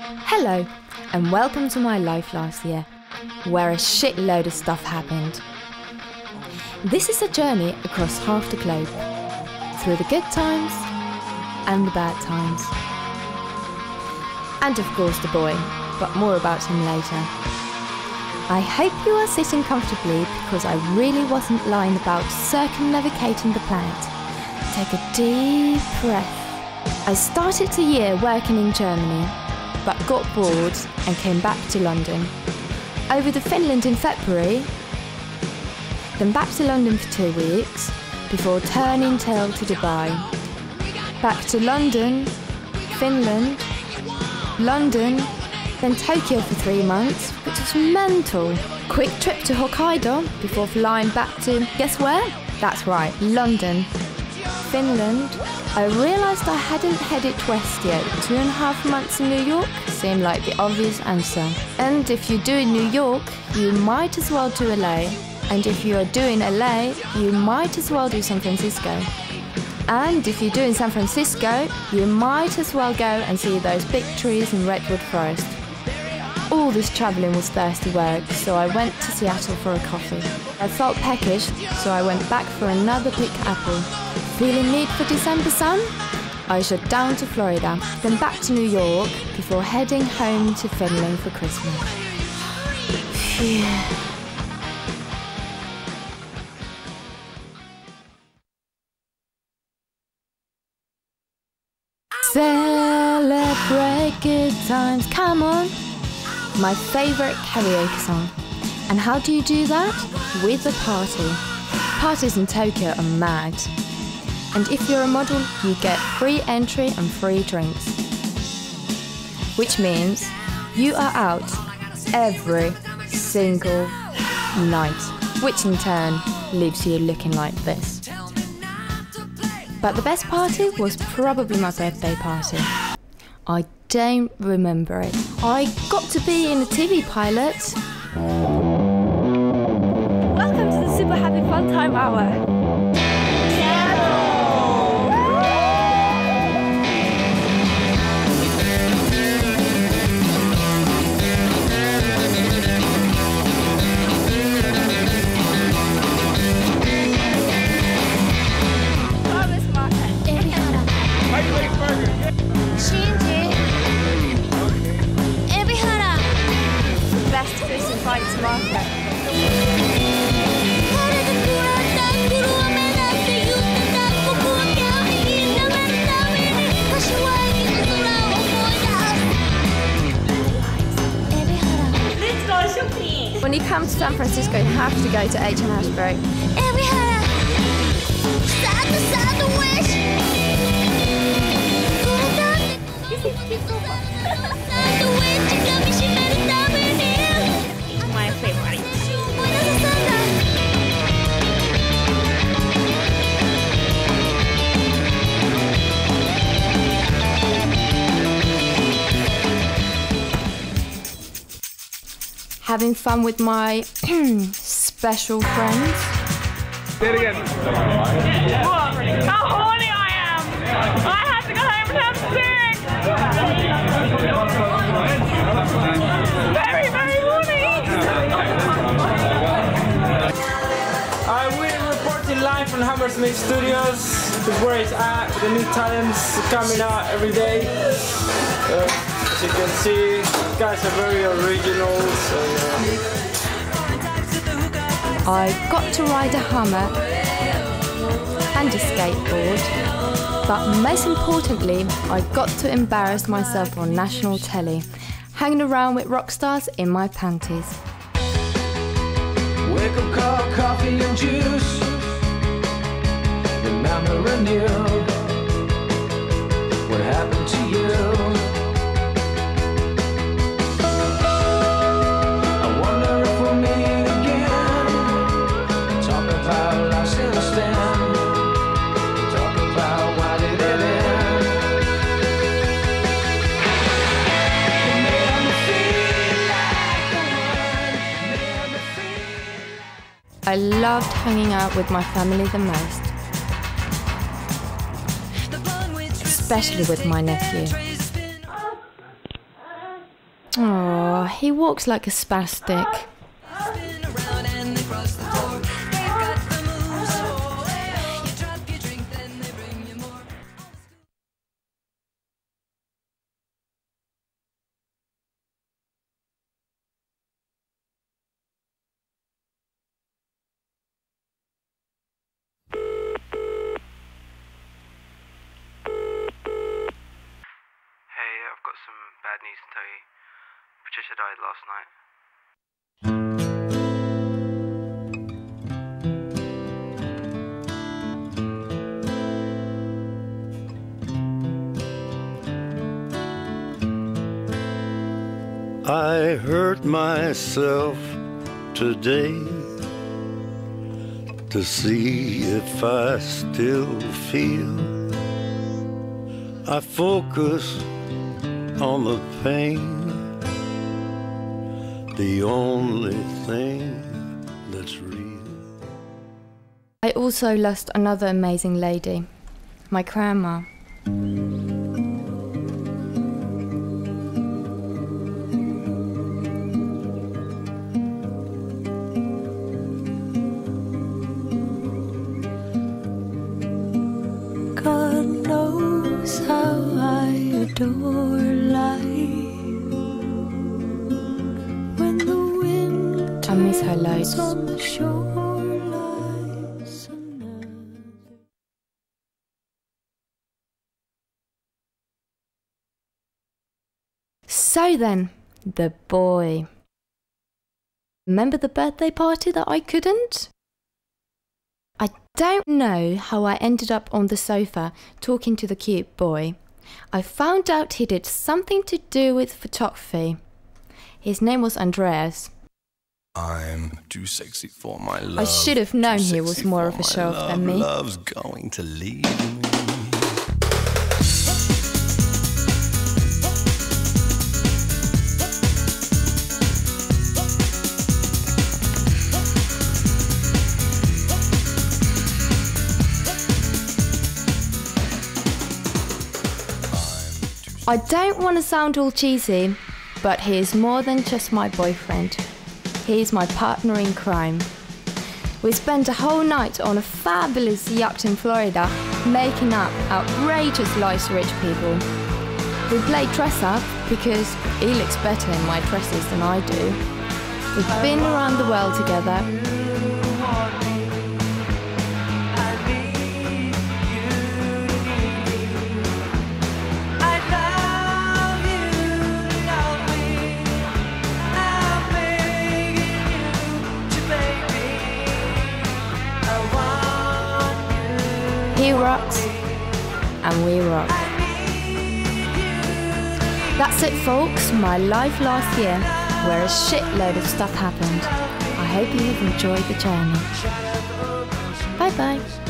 Hello, and welcome to my life last year, where a shitload of stuff happened. This is a journey across half the globe, through the good times and the bad times. And of course the boy, but more about him later. I hope you are sitting comfortably because I really wasn't lying about circumnavigating the planet. Take a deep breath. I started the year working in Germany, but got bored and came back to London. Over to Finland in February, then back to London for 2 weeks, before turning tail to Dubai. Back to London, Finland, London, then Tokyo for 3 months, which was mental. Quick trip to Hokkaido before flying back to, guess where? That's right, London. Finland. I realised I hadn't headed west yet. 2.5 months in New York seemed like the obvious answer. And if you're doing New York, you might as well do LA. And if you're doing LA, you might as well do San Francisco. And if you're doing San Francisco, you might as well go and see those big trees in Redwood Forest. All this travelling was thirsty work, so I went to Seattle for a coffee. I felt peckish, so I went back for another big apple. Feeling need for December sun? I shot down to Florida, then back to New York, before heading home to Finland for Christmas. Phew. Celebrate good times, come on! My favourite karaoke song. And how do you do that? With a party. Parties in Tokyo are mad. And if you're a model, you get free entry and free drinks. Which means you are out every single night, which in turn leaves you looking like this. But the best party was probably my birthday party. I don't remember it. I got to be in a TV pilot. Welcome to the Super Happy Fun Time Hour. When you come to San Francisco, you have to go to H&Ashbury. My favorite. Having fun with my special friends. Say it again. How horny I am! I have to go home and have sex! Very, very horny! We're reporting live from Hammersmith Studios. This is where it's at. The new talents coming out every day. As you can see, these guys are very original. So, I got to ride a Hummer and a skateboard, but most importantly, I got to embarrass myself on national telly, hanging around with rock stars in my panties. Wake up, call, coffee and juice. Remember anew what happened to you. I wonder if we'll meet again. Talk about life since then. Talk about why did it end. It made me feel like the one. Made me feel. I loved hanging out with my family the most, especially with my nephew. he walks like a spastic. I've got some bad news to tell you. Patricia died last night. I hurt myself today to see if I still feel. I focus on the pain, the only thing that's real. I also lost another amazing lady, my grandma. God knows how I adore life. When the wind I miss her loads. on the shore lies another. So then, the boy. Remember the birthday party that I couldn't? I don't know how I ended up on the sofa talking to the cute boy. I found out he did something to do with photography. His name was Andreas. I'm too sexy for my love. I should have known he was more of a show-off than me. Love's going to leave me. I don't want to sound all cheesy, but he is more than just my boyfriend. He is my partner in crime. We spent a whole night on a fabulous yacht in Florida, making up outrageous lies to rich people. We played dress up because he looks better in my dresses than I do. We've been around the world together. He rocks, and we rock. That's it, folks, my life last year, where a shitload of stuff happened. I hope you have enjoyed the journey. Bye bye.